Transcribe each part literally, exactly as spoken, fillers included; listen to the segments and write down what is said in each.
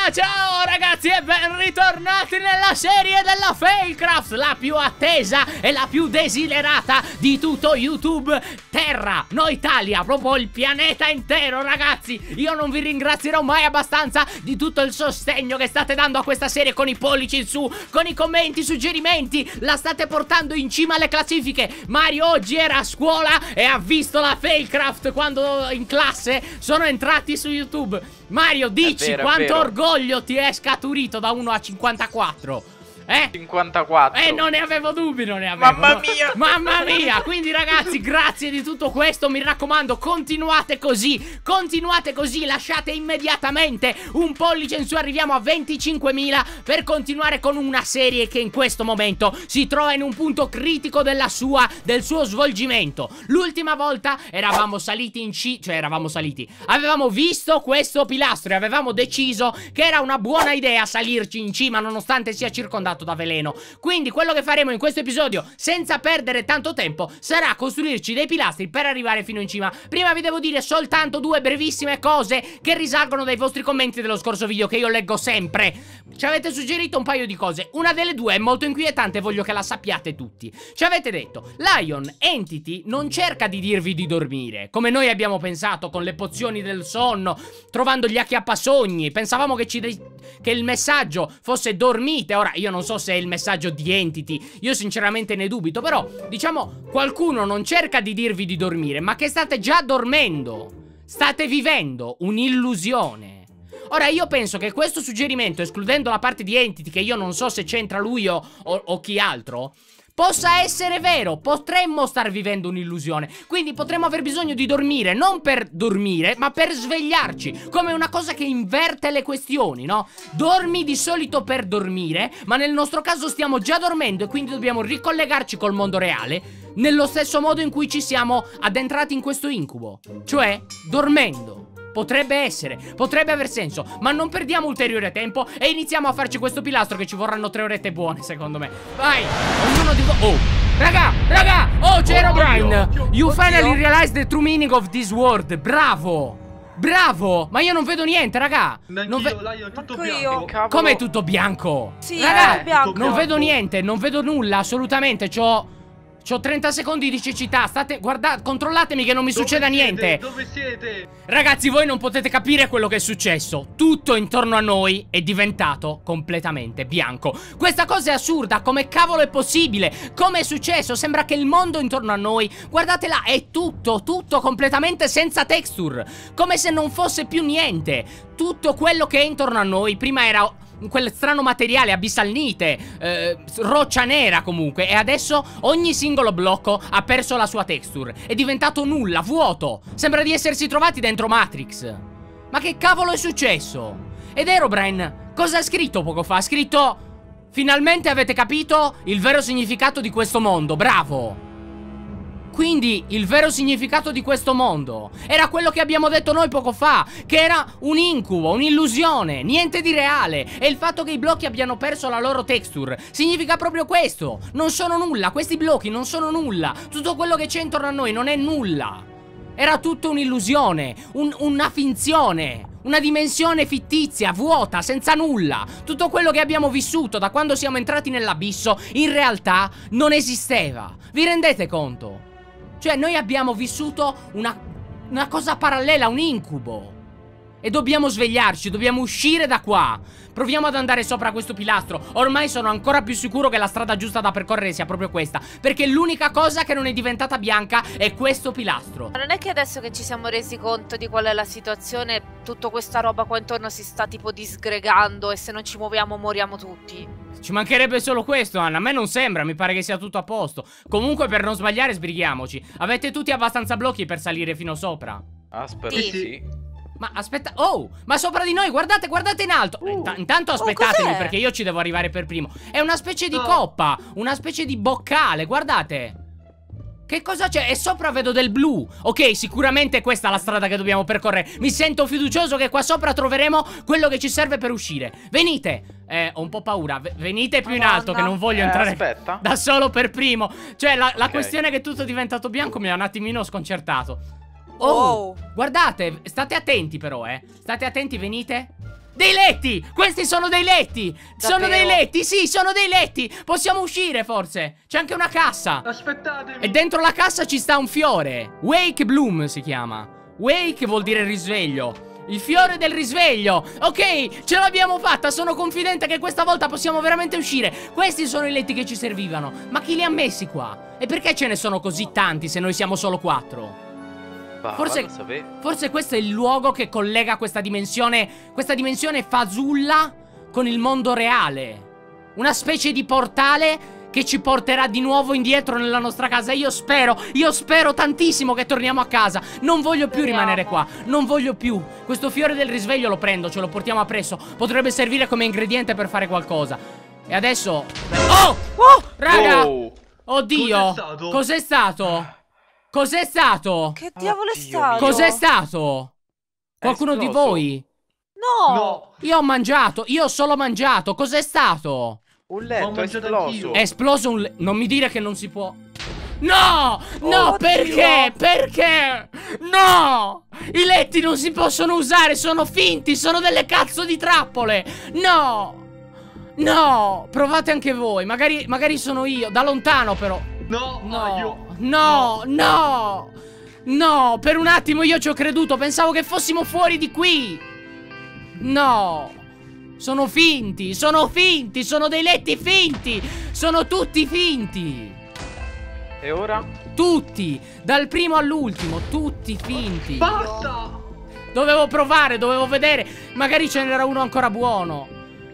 Ciao ragazzi e ben ritornati nella serie della Failcraft, la più attesa e la più desiderata di tutto YouTube Terra, no Italia, proprio il pianeta intero ragazzi. Io non vi ringrazierò mai abbastanza di tutto il sostegno che state dando a questa serie con i pollici in su, con i commenti, i suggerimenti, la state portando in cima alle classifiche. Mario oggi era a scuola e ha visto la Failcraft quando in classe sono entrati su YouTube. Mario, dici vero, quanto orgoglio ti è scaturito da uno a cinquantaquattro? Eh? cinquantaquattro. Eh, non ne avevo dubbi, non ne avevo. Mamma no? mia. Mamma mia. Quindi ragazzi, grazie di tutto questo. Mi raccomando, continuate così. Continuate così. Lasciate immediatamente un pollice in su. Arriviamo a venticinquemila per continuare con una serie che in questo momento si trova in un punto critico della sua, del suo svolgimento. L'ultima volta eravamo saliti in C, cioè eravamo saliti. Avevamo visto questo pilastro e avevamo deciso che era una buona idea salirci in cima nonostante sia circondato da veleno. Quindi quello che faremo in questo episodio, senza perdere tanto tempo, sarà costruirci dei pilastri per arrivare fino in cima. Prima vi devo dire soltanto due brevissime cose che risalgono dai vostri commenti dello scorso video, che io leggo sempre. Ci avete suggerito un paio di cose. Una delle due è molto inquietante e voglio che la sappiate tutti. Ci avete detto: Lion Entity non cerca di dirvi di dormire, come noi abbiamo pensato con le pozioni del sonno, trovando gli acchiappasogni. Pensavamo che, ci che il messaggio fosse dormite. Ora io non so se è il messaggio di Entity, io sinceramente ne dubito, però diciamo qualcuno non cerca di dirvi di dormire, ma che state già dormendo, state vivendo un'illusione. Ora io penso che questo suggerimento, escludendo la parte di Entity, che io non so se c'entra lui o, o, o chi altro, possa essere vero. Potremmo star vivendo un'illusione. Quindi potremmo aver bisogno di dormire, non per dormire, ma per svegliarci, come una cosa che inverte le questioni, no? Dormi di solito per dormire, ma nel nostro caso stiamo già dormendo e quindi dobbiamo ricollegarci col mondo reale nello stesso modo in cui ci siamo addentrati in questo incubo, cioè dormendo. Potrebbe essere, potrebbe aver senso, ma non perdiamo ulteriore tempo e iniziamo a farci questo pilastro, che ci vorranno tre orette buone secondo me. Vai, ognuno di voi. Oh, raga, raga, oh c'è Herobrine. You finally realized the true meaning of this word. Bravo, bravo. Ma io non vedo niente, raga. Non ve Lion, tutto bianco. Com'è tutto bianco? Sì, raga, è bianco. non vedo niente, non vedo nulla assolutamente. C'ho C'ho trenta secondi di cecità. State, guardate, controllatemi che non mi Dove succeda siete? niente. Dove siete? Ragazzi, voi non potete capire quello che è successo. Tutto intorno a noi è diventato completamente bianco. Questa cosa è assurda. Come cavolo è possibile? Come è successo? Sembra che il mondo intorno a noi, guardate là, è tutto, tutto completamente senza texture, come se non fosse più niente. Tutto quello che è intorno a noi prima era quel strano materiale, abissalnite, eh, roccia nera comunque, e adesso ogni singolo blocco ha perso la sua texture. È diventato nulla, vuoto. Sembra di essersi trovati dentro Matrix. Ma che cavolo è successo? Ed Herobrine cosa ha scritto poco fa? Ha scritto: finalmente avete capito il vero significato di questo mondo, bravo. Quindi il vero significato di questo mondo era quello che abbiamo detto noi poco fa, che era un incubo, un'illusione, niente di reale. E il fatto che i blocchi abbiano perso la loro texture significa proprio questo. Non sono nulla, questi blocchi non sono nulla. Tutto quello che c'è intorno a noi non è nulla. Era tutto un'illusione, un, una finzione, una dimensione fittizia, vuota, senza nulla. Tutto quello che abbiamo vissuto da quando siamo entrati nell'abisso in realtà non esisteva. Vi rendete conto? Cioè noi abbiamo vissuto una, una cosa parallela, un incubo. E dobbiamo svegliarci, dobbiamo uscire da qua. Proviamo ad andare sopra questo pilastro. Ormai sono ancora più sicuro che la strada giusta da percorrere sia proprio questa, perché l'unica cosa che non è diventata bianca è questo pilastro. Ma non è che adesso che ci siamo resi conto di qual è la situazione, tutta questa roba qua intorno si sta tipo disgregando e se non ci muoviamo moriamo tutti? Ci mancherebbe solo questo, Anna. A me non sembra, mi pare che sia tutto a posto. Comunque, per non sbagliare, sbrighiamoci. Avete tutti abbastanza blocchi per salire fino sopra? Aspetta, Sì. sì. Ma aspetta, oh, ma sopra di noi, guardate, guardate in alto. Uh. Eh, intanto aspettatemi, Oh, perché io ci devo arrivare per primo. È una specie di No. coppa, una specie di boccale, guardate. Che cosa c'è? E sopra vedo del blu. Ok, sicuramente questa è la strada che dobbiamo percorrere. Mi sento fiducioso che qua sopra troveremo quello che ci serve per uscire. Venite. Eh, ho un po' paura. V venite più in Madonna. alto, che non voglio Eh, entrare aspetta. da solo per primo. Cioè, la, la Ok. questione che tutto è diventato bianco mi ha un attimino sconcertato. Oh, Oh. guardate, state attenti però, eh. State attenti, venite. Dei letti! Questi sono dei letti! Sono Davvero? dei letti, sì, sono dei letti! Possiamo uscire forse! C'è anche una cassa! Aspettatemi. E dentro la cassa ci sta un fiore. Wake Bloom si chiama. Wake vuol dire risveglio. Il fiore del risveglio. Ok, ce l'abbiamo fatta. Sono confidente che questa volta possiamo veramente uscire. Questi sono i letti che ci servivano. Ma chi li ha messi qua? E perché ce ne sono così tanti se noi siamo solo quattro? Va, Forse, vado a sapere. forse questo è il luogo che collega questa dimensione, questa dimensione fasulla con il mondo reale. Una specie di portale che ci porterà di nuovo indietro nella nostra casa. Io spero, io spero tantissimo che torniamo a casa. Non voglio più Speriamo. rimanere qua, non voglio più. Questo fiore del risveglio lo prendo, ce lo portiamo appresso. Potrebbe servire come ingrediente per fare qualcosa. E adesso... Oh! Oh! Raga! Oh. Oddio! Cos'è stato? Cos'è stato? Cos'è stato? Che diavolo è Oddio stato? mio. Cos'è stato? È Qualcuno di esploso. voi? No! No. Io ho mangiato, io ho solo mangiato. Cos'è stato? Un Ho letto è mangiato esploso. anch'io. È esploso un... le- Non mi dire che non si può... No! No, Oddio. perché? Perché? No! I letti non si possono usare, sono finti, sono delle cazzo di trappole! No! No! Provate anche voi, magari, magari sono io, da lontano però. No, No, ah, io. no, no! No, per un attimo io ci ho creduto, pensavo che fossimo fuori di qui! No! Sono finti, sono finti, sono dei letti finti! Sono tutti finti! E ora? Tutti! Dal primo all'ultimo, tutti finti! Basta. Dovevo provare, dovevo vedere, magari ce n'era uno ancora buono.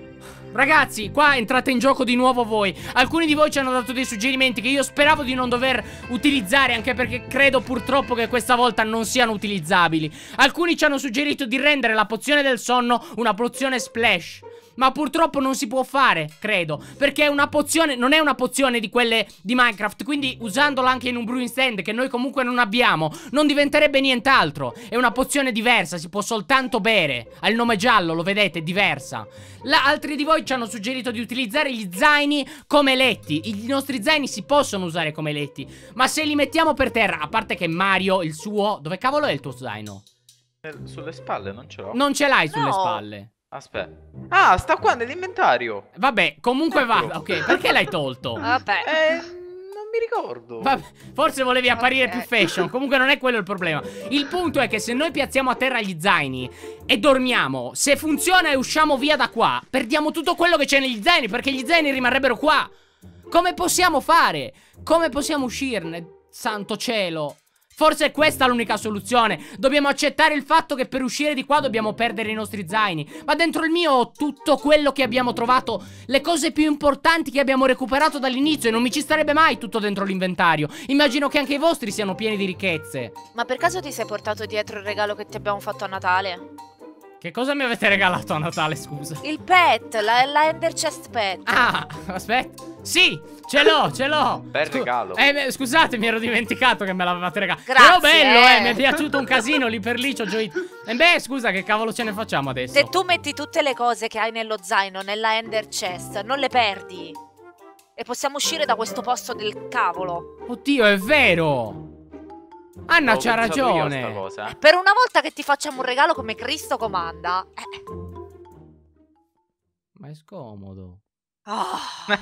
Ragazzi, qua entrate in gioco di nuovo voi. Alcuni di voi ci hanno dato dei suggerimenti che io speravo di non dover utilizzare, anche perché credo purtroppo che questa volta non siano utilizzabili. Alcuni ci hanno suggerito di rendere la pozione del sonno una pozione splash, ma purtroppo non si può fare, credo, perché è una pozione, non è una pozione di quelle di Minecraft, quindi usandola anche in un brewing stand che noi comunque non abbiamo, non diventerebbe nient'altro. È una pozione diversa, si può soltanto bere. Ha il nome giallo, lo vedete, è diversa. La, altri di voi ci hanno suggerito di utilizzare gli zaini come letti. I nostri zaini si possono usare come letti, ma se li mettiamo per terra, a parte che Mario, il suo... Dove cavolo è il tuo zaino? Eh, Sulle spalle non ce l'ho. Non ce l'hai sulle No. spalle. Aspetta. Ah, sta qua nell'inventario. Vabbè, comunque Eccolo. va. Ok, perché l'hai tolto? Vabbè. Eh, non mi ricordo. Vabbè, forse volevi apparire Ok. più fashion. Comunque non è quello il problema. Il punto è che se noi piazziamo a terra gli zaini e dormiamo, se funziona e usciamo via da qua, perdiamo tutto quello che c'è negli zaini, perché gli zaini rimarrebbero qua. Come possiamo fare? Come possiamo uscirne? Santo cielo. Forse è questa l'unica soluzione. Dobbiamo accettare il fatto che per uscire di qua dobbiamo perdere i nostri zaini. Ma dentro il mio ho tutto quello che abbiamo trovato, le cose più importanti che abbiamo recuperato dall'inizio, e non mi ci starebbe mai tutto dentro l'inventario. Immagino che anche i vostri siano pieni di ricchezze. Ma per caso ti sei portato dietro il regalo che ti abbiamo fatto a Natale? Che cosa mi avete regalato a Natale, scusa? Il pet, la, la Ender Chest Pet. Ah, aspetta. Sì, ce l'ho, ce l'ho. Bel regalo. Eh, beh, scusate, mi ero dimenticato che me l'avevate regalato. Grazie, Però bello, eh. eh. Mi è piaciuto un casino, lì per lì ci ho gioito. E beh, scusa, che cavolo ce ne facciamo adesso? Se tu metti tutte le cose che hai nello zaino nella Ender Chest, non le perdi. E possiamo uscire da questo posto del cavolo. Oddio, è vero. Anna Avevo c'ha pensato io a sta ragione. cosa, eh. Per una volta che ti facciamo un regalo come Cristo comanda. Eh. Ma è scomodo. Ah.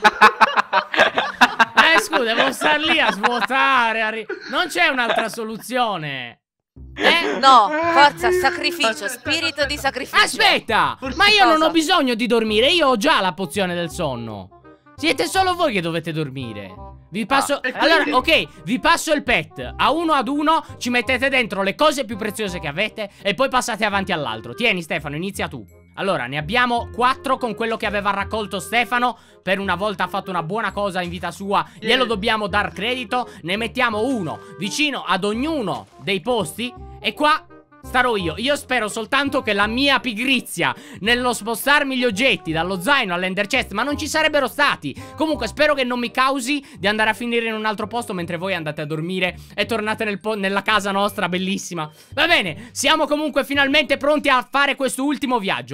Eh, scusa, devo star lì a svuotare. a ri- Non c'è un'altra soluzione. Eh? No, forza, sacrificio, Aspetta, spirito aspetta. di sacrificio. Aspetta, Forse- ma io non Cosa? ho bisogno di dormire. Io ho già la pozione del sonno. Siete solo voi che dovete dormire. Vi passo... Ah, e allora, quindi- ok, vi passo il pet. A uno ad uno ci mettete dentro le cose più preziose che avete e poi passate avanti all'altro. Tieni Stefano, inizia tu. Allora, ne abbiamo quattro con quello che aveva raccolto Stefano. Per una volta ha fatto una buona cosa in vita sua. Glielo dobbiamo dar credito. Ne mettiamo uno vicino ad ognuno dei posti. E qua starò io. Io spero soltanto che la mia pigrizia nello spostarmi gli oggetti dallo zaino all'ender chest, ma non ci sarebbero stati. Comunque spero che non mi causi di andare a finire in un altro posto mentre voi andate a dormire e tornate nel po- nella casa nostra bellissima. Va bene, siamo comunque finalmente pronti a fare questo ultimo viaggio.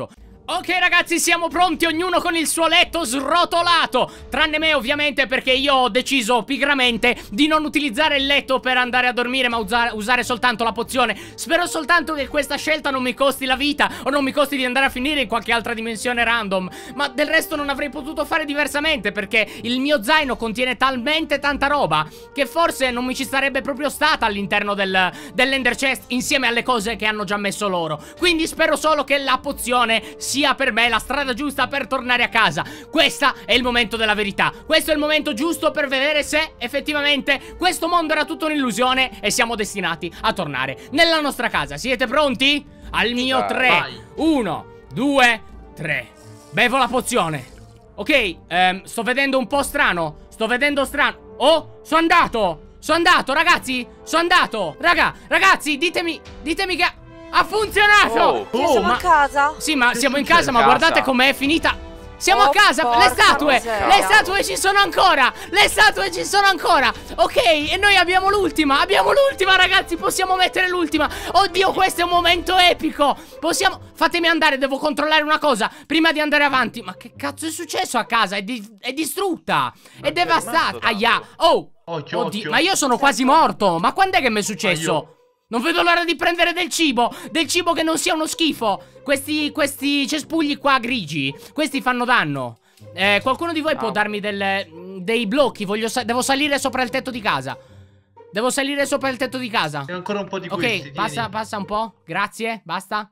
Ok ragazzi, siamo pronti, ognuno con il suo letto srotolato. Tranne me ovviamente, perché io ho deciso pigramente di non utilizzare il letto per andare a dormire, ma usare, usare soltanto la pozione. Spero soltanto che questa scelta non mi costi la vita, o non mi costi di andare a finire in qualche altra dimensione random. Ma del resto non avrei potuto fare diversamente, perché il mio zaino contiene talmente tanta roba che forse non mi ci sarebbe proprio stata all'interno del, dell'Ender Chest, insieme alle cose che hanno già messo loro. Quindi spero solo che la pozione sia sia per me la strada giusta per tornare a casa. Questo è il momento della verità. Questo è il momento giusto per vedere se effettivamente questo mondo era tutta un'illusione e siamo destinati a tornare nella nostra casa. Siete pronti? Al mio tre. uno, due, tre. Bevo la pozione. Ok, ehm, sto vedendo un po' strano. Sto vedendo strano. Oh, sono andato. Sono andato, ragazzi. Sono andato. Raga, ragazzi, ditemi, ditemi che... ha funzionato! Oh, oh, siamo ma... a casa? Sì, ma che siamo in succede? casa, ma Casa. guardate com'è finita. Siamo Oh, a casa, le porca statue, miseria. le statue ci sono ancora. Le statue ci sono ancora. Ok, e noi abbiamo l'ultima, abbiamo l'ultima ragazzi, possiamo mettere l'ultima. Oddio, questo è un momento epico. Possiamo, fatemi andare, devo controllare una cosa prima di andare avanti. Ma che cazzo è successo a casa? È, di... è distrutta, Ma è devastata. fermato, Aia, tanto. oh Occhio, Oddio, occhio. ma io sono quasi morto. Ma quando è che mi è Ma successo? io- Non vedo l'ora di prendere del cibo. Del cibo che non sia uno schifo. Questi, questi cespugli qua grigi, questi fanno danno. eh, Qualcuno di voi può Ah. darmi del, dei blocchi? Voglio sa Devo salire sopra il tetto di casa. Devo salire sopra il tetto di casa. E ancora un po' di Ok, questi, passa, tieni. passa un po'. Grazie, basta.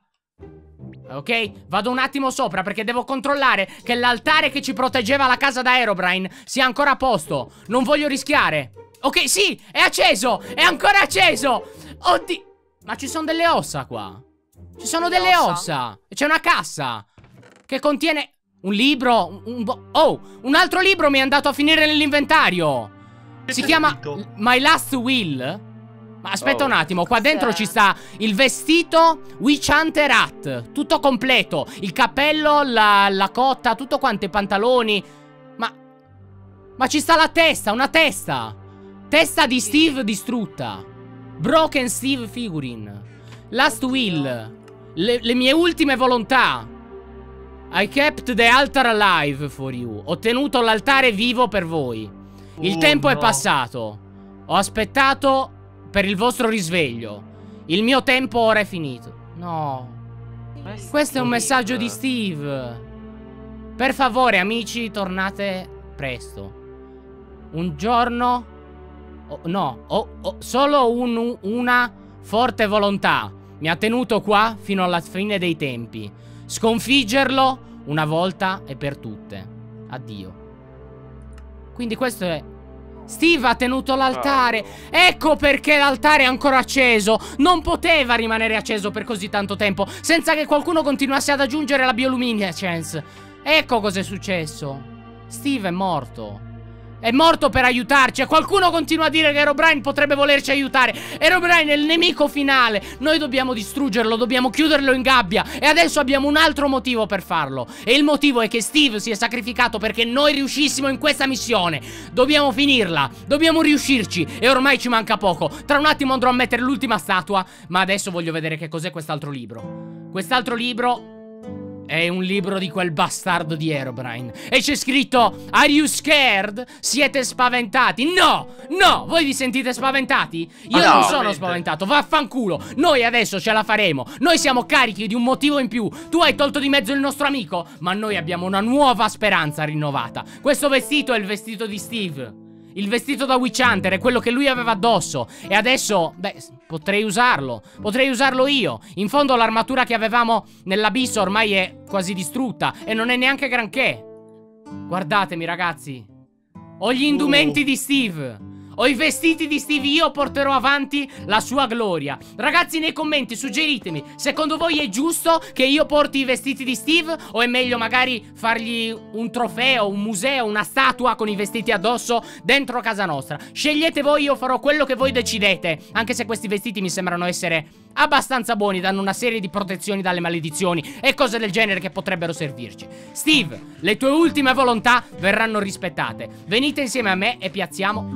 Ok, vado un attimo sopra perché devo controllare che l'altare che ci proteggeva la casa da Herobrine sia ancora a posto. Non voglio rischiare. Ok, sì, è acceso, è ancora acceso. Oddio, ma ci sono delle ossa qua. Ci sono Delle delle ossa? ossa. E c'è una cassa che contiene un libro, un, un bo- Oh, un altro libro mi è andato a finire nell'inventario. Che Si c'è chiama scritto? My Last Will. Ma aspetta Oh. un attimo, qua dentro Cos'è? ci sta il vestito Witch Hunter Hat, tutto completo. Il cappello, la, la cotta, tutto quanto, i pantaloni. Ma... Ma ci sta la testa, una testa. Testa di Steve distrutta. Broken Steve figurine. Last Will. Le, le mie ultime volontà. I kept the altar alive for you. Ho tenuto l'altare vivo per voi. Il Oh, tempo è no. passato. Ho aspettato per il vostro risveglio. Il mio tempo ora è finito. No. Questo è un messaggio di Steve. Per favore, amici, tornate presto. Un giorno... oh, no, ho, ho solo un- una forte volontà mi ha tenuto qua fino alla fine dei tempi. Sconfiggerlo una volta e per tutte. Addio. Quindi questo è... Steve ha tenuto l'altare. Ecco perché l'altare è ancora acceso. Non poteva rimanere acceso per così tanto tempo senza che qualcuno continuasse ad aggiungere la bioluminescence. Ecco cos'è successo. Steve è morto. È morto per aiutarci. E qualcuno continua a dire che Herobrine potrebbe volerci aiutare. Herobrine è il nemico finale. Noi dobbiamo distruggerlo, dobbiamo chiuderlo in gabbia. E adesso abbiamo un altro motivo per farlo. E il motivo è che Steve si è sacrificato perché noi riuscissimo in questa missione. Dobbiamo finirla, dobbiamo riuscirci. E ormai ci manca poco. Tra un attimo andrò a mettere l'ultima statua. Ma adesso voglio vedere che cos'è quest'altro libro. Quest'altro libro è un libro di quel bastardo di Herobrine. E c'è scritto: Are you scared? Siete spaventati? No, no, voi vi sentite spaventati? Io Ma non no, sono veramente. spaventato, vaffanculo. Noi adesso ce la faremo. Noi siamo carichi di un motivo in più. Tu hai tolto di mezzo il nostro amico, ma noi abbiamo una nuova speranza rinnovata. Questo vestito è il vestito di Steve. Il vestito da Witch Hunter è quello che lui aveva addosso. E adesso, beh, potrei usarlo. Potrei usarlo io. In fondo l'armatura che avevamo nell'abisso ormai è quasi distrutta. E non è neanche granché. Guardatemi ragazzi. Ho gli indumenti Oh. di Steve. Ho i vestiti di Steve. Io porterò avanti la sua gloria. Ragazzi, nei commenti suggeritemi: secondo voi è giusto che io porti i vestiti di Steve? O è meglio magari fargli un trofeo, un museo, una statua con i vestiti addosso dentro casa nostra? Scegliete voi, io farò quello che voi decidete. Anche se questi vestiti mi sembrano essere abbastanza buoni, danno una serie di protezioni dalle maledizioni e cose del genere che potrebbero servirci. Steve, le tue ultime volontà verranno rispettate. Venite insieme a me e piazziamo l'ultima statua.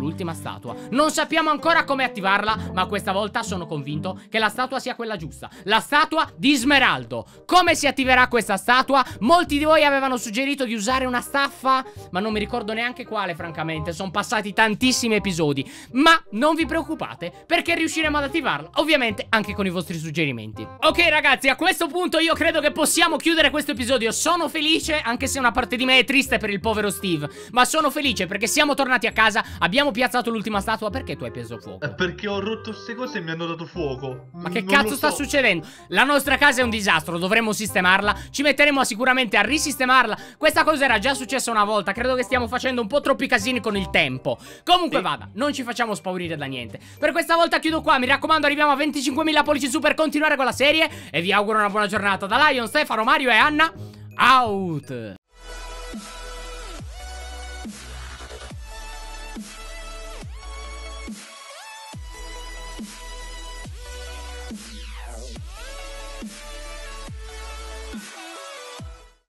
statua. Non sappiamo ancora come attivarla, ma questa volta sono convinto che la statua sia quella giusta. La statua di Smeraldo. Come si attiverà questa statua? Molti di voi avevano suggerito di usare una staffa, ma non mi ricordo neanche quale, francamente. Sono passati tantissimi episodi. Ma non vi preoccupate, perché riusciremo ad attivarla, ovviamente anche con i vostri suggerimenti. Ok ragazzi, a questo punto io credo che possiamo chiudere questo episodio. Sono felice, anche se una parte di me è triste per il povero Steve, ma sono felice perché siamo tornati a casa, abbiamo piazzato l'ultima statua. Perché tu hai preso fuoco? È perché ho rotto queste cose e mi hanno dato fuoco. Ma che Non cazzo lo sta so. succedendo? La nostra casa è un disastro, dovremmo sistemarla. Ci metteremo sicuramente a risistemarla. Questa cosa era già successa una volta. Credo che stiamo facendo un po' troppi casini con il tempo. Comunque Sì. vada, non ci facciamo spaurire da niente. Per questa volta chiudo qua, mi raccomando, arriviamo a venticinquemila pollici su per continuare con la serie. E vi auguro una buona giornata da Lion, Stefano, Mario e Anna. Out.